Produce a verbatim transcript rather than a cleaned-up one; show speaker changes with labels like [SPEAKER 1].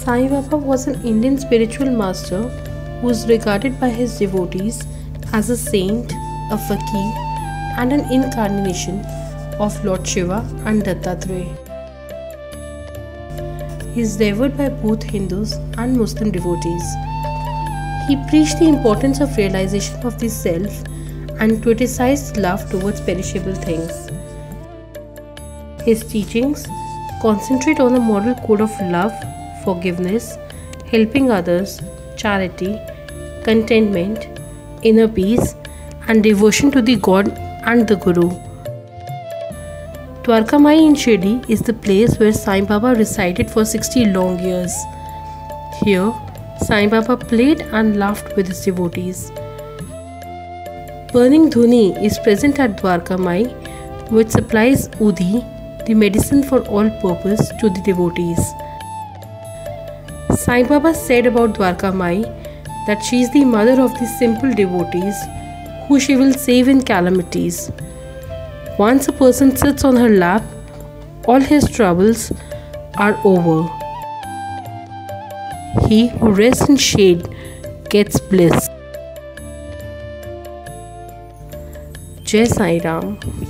[SPEAKER 1] Sai Baba was an Indian spiritual master who was regarded by his devotees as a saint, a fakir, and an incarnation of Lord Shiva and Dattatreya. He is revered by both Hindus and Muslim devotees. He preached the importance of realization of the self and criticized love towards perishable things. His teachings concentrate on the moral code of love, forgiveness, helping others, charity, contentment, inner peace, and devotion to the God and the Guru. Dwarkamayi in Shirdi is the place where Sai Baba resided for sixty long years. Here, Sai Baba played and laughed with his devotees. Burning Dhuni is present at Dwarkamayi, which supplies Udhi, the medicine for all purpose, to the devotees. Sai Baba said about Dwarkamayi that she is the mother of the simple devotees who she will save in calamities. Once a person sits on her lap, all his troubles are over. He who rests in shade gets bliss. Jai Sai Ram.